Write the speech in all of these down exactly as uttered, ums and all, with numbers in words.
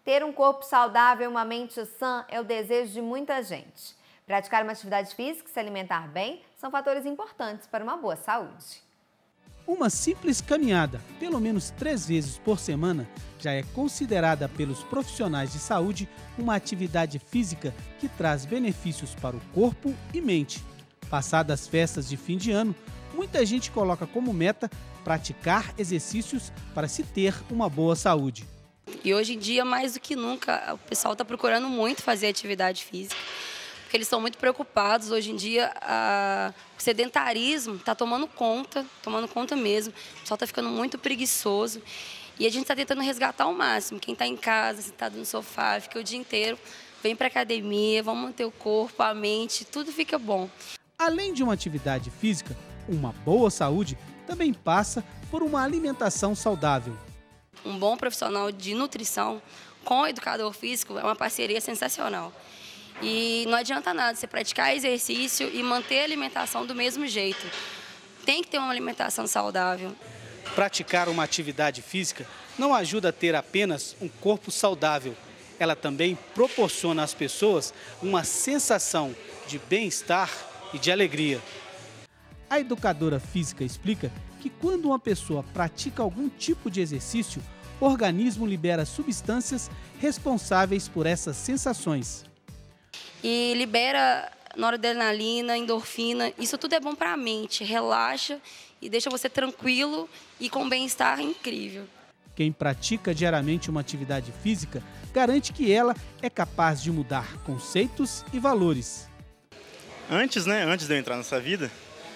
Ter um corpo saudável e uma mente sã é o desejo de muita gente. Praticar uma atividade física e se alimentar bem são fatores importantes para uma boa saúde. Uma simples caminhada, pelo menos três vezes por semana, já é considerada pelos profissionais de saúde uma atividade física que traz benefícios para o corpo e mente. Passadas as festas de fim de ano, muita gente coloca como meta praticar exercícios para se ter uma boa saúde. E hoje em dia, mais do que nunca, o pessoal está procurando muito fazer atividade física, porque eles estão muito preocupados. Hoje em dia, a... o sedentarismo está tomando conta, tomando conta mesmo. O pessoal está ficando muito preguiçoso e a gente está tentando resgatar ao máximo. Quem está em casa, sentado no sofá, fica o dia inteiro, vem para a academia, vamos manter o corpo, a mente, tudo fica bom. Além de uma atividade física, uma boa saúde também passa por uma alimentação saudável. Um bom profissional de nutrição com o educador físico é uma parceria sensacional. E não adianta nada você praticar exercício e manter a alimentação do mesmo jeito. Tem que ter uma alimentação saudável. Praticar uma atividade física não ajuda a ter apenas um corpo saudável. Ela também proporciona às pessoas uma sensação de bem-estar e de alegria. A educadora física explica que quando uma pessoa pratica algum tipo de exercício, o organismo libera substâncias responsáveis por essas sensações. E libera noradrenalina, endorfina, isso tudo é bom para a mente, relaxa e deixa você tranquilo e com bem-estar incrível. Quem pratica diariamente uma atividade física garante que ela é capaz de mudar conceitos e valores. Antes, né, antes de eu entrar nessa vida,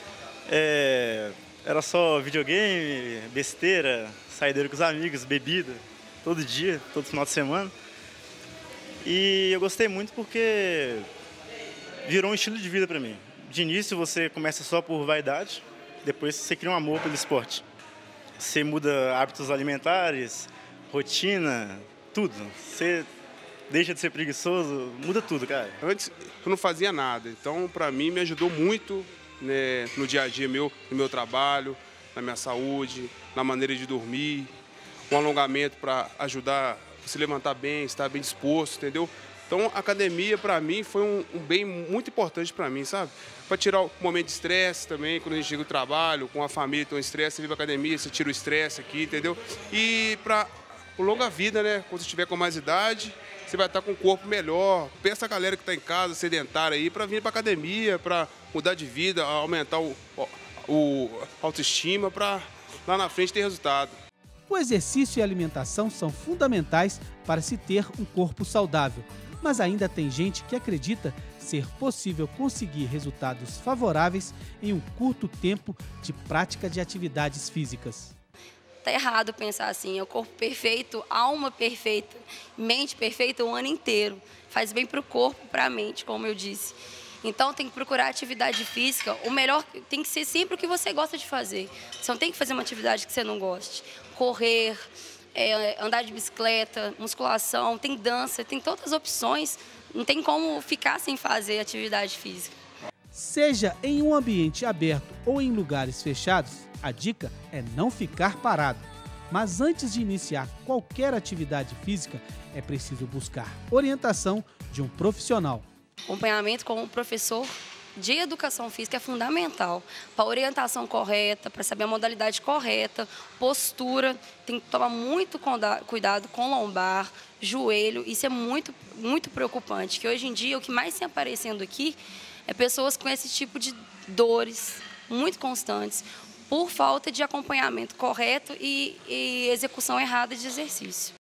é, era só videogame, besteira, saideira com os amigos, bebida, todo dia, todo final de semana. E eu gostei muito porque virou um estilo de vida para mim. De início você começa só por vaidade, depois você cria um amor pelo esporte. Você muda hábitos alimentares, rotina, tudo. Você deixa de ser preguiçoso, muda tudo, cara. Antes eu não fazia nada, então para mim me ajudou muito, né, no dia a dia meu, no meu trabalho, na minha saúde, na maneira de dormir, um alongamento para ajudar a se levantar bem, estar bem disposto, entendeu? Então a academia para mim foi um, um bem muito importante para mim, sabe? Para tirar o momento de estresse também, quando a gente chega do trabalho, com a família, tem um estresse, você vive a academia, você tira o estresse aqui, entendeu? E para longa vida, né? Quando você estiver com mais idade, você vai estar com o corpo melhor. Peça a galera que está em casa, sedentária aí, para vir para academia, para mudar de vida, aumentar o, o autoestima, para lá na frente ter resultado. O exercício e a alimentação são fundamentais para se ter um corpo saudável, mas ainda tem gente que acredita ser possível conseguir resultados favoráveis em um curto tempo de prática de atividades físicas. Tá errado pensar assim, é o corpo perfeito, alma perfeita, mente perfeita o ano inteiro. Faz bem para o corpo, para a mente, como eu disse. Então tem que procurar atividade física, o melhor tem que ser sempre o que você gosta de fazer. Você não tem que fazer uma atividade que você não goste. Correr, é, andar de bicicleta, musculação, tem dança, tem todas as opções. Não tem como ficar sem fazer atividade física. Seja em um ambiente aberto ou em lugares fechados, a dica é não ficar parado. Mas antes de iniciar qualquer atividade física, é preciso buscar orientação de um profissional. Acompanhamento com um professor de educação física é fundamental para a orientação correta, para saber a modalidade correta, postura. Tem que tomar muito cuidado com lombar, joelho. Isso é muito, muito preocupante, que hoje em dia o que mais tem aparecendo aqui é pessoas com esse tipo de dores muito constantes, por falta de acompanhamento correto e, e execução errada de exercício.